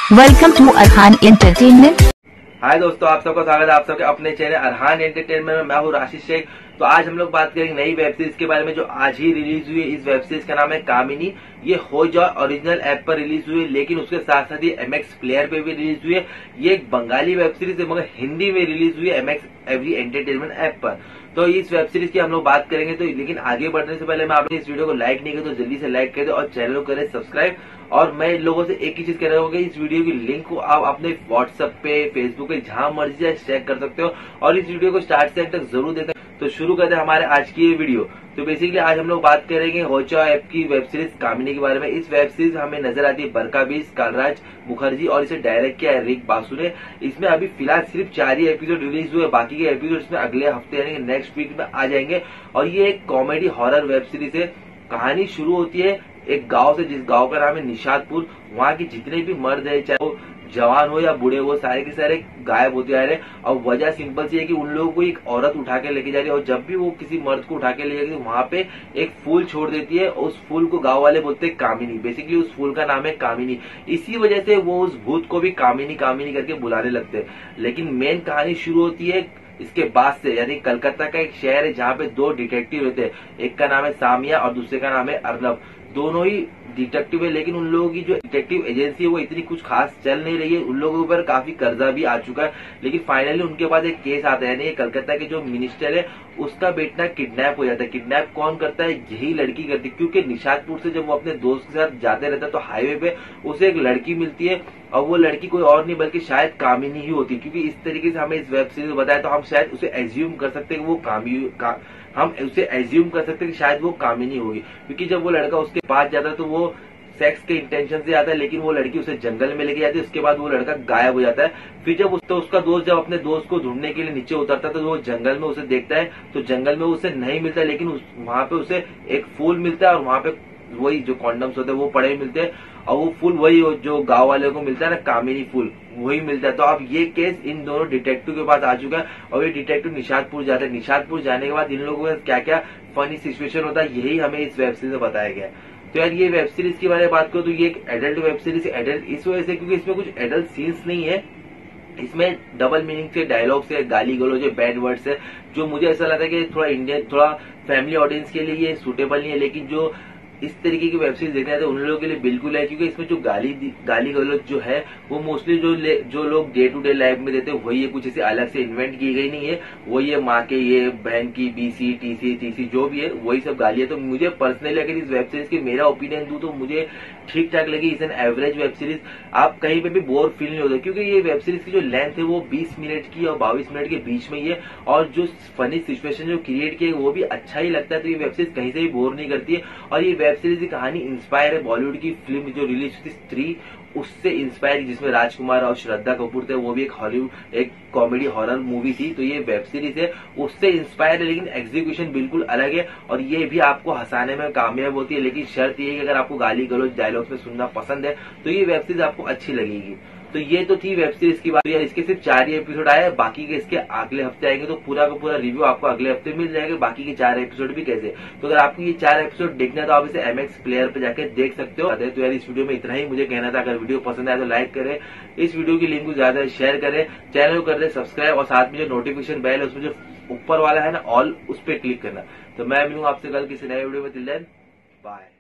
Welcome to Arhan entertainment. Hi दोस्तों, आप सबका स्वागत है आप सबके अपने चैनल अरहान एंटरटेनमेंट में। मैं हूँ राशिद शेख। तो आज हम लोग बात करेंगे नई वेब सीरीज के बारे में जो आज ही रिलीज हुई है। इस वेब सीरीज का नाम है कामिनी। ये हो जॉय ओरिजिनल ऐप पर रिलीज हुई है, लेकिन उसके साथ साथ ये एमएक्स प्लेयर पे भी रिलीज हुई है। ये एक बंगाली वेब सीरीज है मगर हिंदी में रिलीज हुई है एमएक्स एवरी एंटरटेनमेंट ऐप पर। तो इस वेब सीरीज की हम लोग बात करेंगे। तो लेकिन आगे बढ़ने से पहले मैं आपने इस वीडियो को लाइक नहीं किया तो जल्दी से लाइक कर दो और चैनल को करें सब्सक्राइब। और मैं इन लोगों से एक ही चीज कह रहा हूँ कि इस वीडियो की लिंक को आप अपने व्हाट्सएप पे, फेसबुक पे जहां मर्जी जाए चेक कर सकते हो और इस वीडियो को स्टार्ट से एंड तक जरूर देखें। तो शुरू करते हैं हमारे आज की ये वीडियो। तो बेसिकली आज हम लोग बात करेंगे हो जॉय ऐप की वेब सीरीज कामिनी के बारे में। इस वेब सीरीज हमें नजर आती है बरका बीस, कालराज मुखर्जी और इसे डायरेक्ट किया है रिक बासु ने। इसमें अभी फिलहाल सिर्फ 4 ही एपिसोड रिलीज हुए, बाकी के एपिसोड इसमें अगले हफ्ते यानी नेक्स्ट वीक में आ जाएंगे। और ये एक कॉमेडी हॉरर वेब सीरीज है। कहानी शुरू होती है एक गांव से, जिस गांव का नाम है निशादपुर। वहां के जितने भी मर्द है, चाहे वो जवान हो या बूढ़े, वो सारे के सारे गायब होते जा रहे हैं। और वजह सिंपल सी है कि उन लोगों को एक औरत उठा के लेके जा रही है और जब भी वो किसी मर्द को उठा के ले जाती है वहां पे एक फूल छोड़ देती है। उस फूल को गांव वाले बोलते हैं कामिनी। बेसिकली उस फूल का नाम है कामिनी। इसी वजह से वो उस भूत को भी कामिनी कामिनी करके बुलाने लगते हैं। लेकिन मेन कहानी शुरू होती है इसके बाद से, यानी कलकत्ता का एक शहर है जहाँ पे 2 डिटेक्टिव रहते हैं। एक का नाम है सामिया और दूसरे का नाम है अर्नब। दोनों ही डिटेक्टिव है, लेकिन उन लोगों की जो डिटेक्टिव एजेंसी है वो इतनी कुछ खास चल नहीं रही है। उन लोगों के ऊपर काफी कर्जा भी आ चुका है। लेकिन फाइनली उनके पास एक केस आता है, यानी कलकत्ता के जो मिनिस्टर है उसका बेटा किडनैप हो जाता है। किडनैप कौन करता है? यही लड़की करती है, क्योंकि निशादपुर से जब वो अपने दोस्त के साथ जाते रहता है तो हाईवे पे उसे एक लड़की मिलती है और वो लड़की कोई और नहीं बल्कि शायद कामिनी ही होती है। क्योंकि इस तरीके से हमें इस वेब सीरीज में बताया तो हम शायद उसे एज्यूम कर सकते हैं कि वो हम उसे एज्यूम कर सकते हैं कि शायद वो कामिनी होगी। क्योंकि जब वो लड़का उसके पास जाता है तो वो सेक्स के इंटेंशन से आता है, लेकिन वो लड़की उसे जंगल में लेके जाती है। उसके बाद वो लड़का गायब हो जाता है। फिर जब उसका दोस्त जब अपने दोस्त को ढूंढने के लिए नीचे उतरता है तो वो जंगल में उसे देखता है तो जंगल में उसे नहीं मिलता, लेकिन वहां पे उसे एक फूल मिलता है और वहां पे वही जो कॉन्डम्स होते हैं वो पड़े मिलते हैं और वो फूल वही जो गांव वाले को मिलता है ना, कामिनी फूल, वही मिलता है। तो अब ये केस इन दोनों डिटेक्टिव के पास आ चुका है और ये डिटेक्टिव निशादपुर जाते हैं। निशादपुर जाने के बाद इन लोगों का क्या क्या फनी सिचुएशन होता है यही हमें इस वेब सीरीज में बताया गया है। तो यार ये वेब सीरीज के बारे में बात करो तो ये एक एडल्ट वेब सीरीज है। एडल्ट इस वजह से क्योंकि इसमें कुछ एडल्ट सीन्स नहीं है। इसमें डबल मीनिंग से डायलॉग्स है, गाली गलौज है, बैड वर्ड्स है, जो मुझे ऐसा लगता है कि थोड़ा इंडियन, थोड़ा फैमिली ऑडियंस के लिए ये सूटेबल नहीं है। लेकिन जो इस तरीके की वेब सीरीज देखने आते हैं उन लोगों के लिए बिल्कुल है, क्योंकि इसमें जो गाली गलौज जो है वो मोस्टली जो लोग डे टू डे लाइफ में देते हैं वही है, कुछ ऐसे अलग से इन्वेंट की गई नहीं है। वही है माँ के, ये बहन की, बीसी टीसी टीसी जो भी है वही सब गाली है। तो मुझे पर्सनली अगर इस वेब सीरीज की मेरा ओपिनियन दूं तो मुझे ठीक ठाक लगी। इस एन एवरेज वेब सीरीज। आप कहीं पे भी बोर फील नहीं होते, क्योंकि ये वेब सीरीज की जो लेंथ है वो 20 मिनट की और 22 मिनट के बीच में ही है और जो फनी सिचुएशन जो क्रिएट किए वो भी अच्छा ही लगता है। तो ये वेब सीरीज कहीं से भी बोर नहीं करती है। और ये वेब सीरीज की कहानी इंस्पायर है बॉलीवुड की फिल्म जो रिलीज हुई थी स्त्री, उससे इंस्पायर, जिसमें राजकुमार और श्रद्धा कपूर थे। वो भी एक हॉलीवुड एक कॉमेडी हॉरर मूवी थी। तो ये वेब सीरीज है उससे इंस्पायर है, लेकिन एग्जीक्यूशन बिल्कुल अलग है और ये भी आपको हंसाने में कामयाब होती है। लेकिन शर्त ये है कि अगर आपको गाली गलौज डायलॉग्स में सुनना पसंद है तो ये वेब सीरीज आपको अच्छी लगेगी। तो ये तो थी वेब सीरीज की बात। यार इसके सिर्फ 4 ही एपिसोड आए, बाकी के इसके अगले हफ्ते आएंगे। तो पूरा का पूरा रिव्यू आपको अगले हफ्ते मिल जाएगा। बाकी के 4 एपिसोड भी कैसे। तो अगर आपको ये 4 एपिसोड देखना है तो आप इसे एमएक्स प्लेयर पे जाके देख सकते हो। तो यार इस वीडियो में इतना ही मुझे कहना था। अगर वीडियो पसंद आए तो लाइक करें, इस वीडियो की लिंक को ज्यादा शेयर करें, चैनल को कर दे सब्सक्राइब और साथ में जो नोटिफिकेशन बेल है उसमें जो ऊपर वाला है ना ऑल, उस पर क्लिक करना। तो मैं मिलूंगा आपसे कल किसी नए वीडियो में। Till then bye.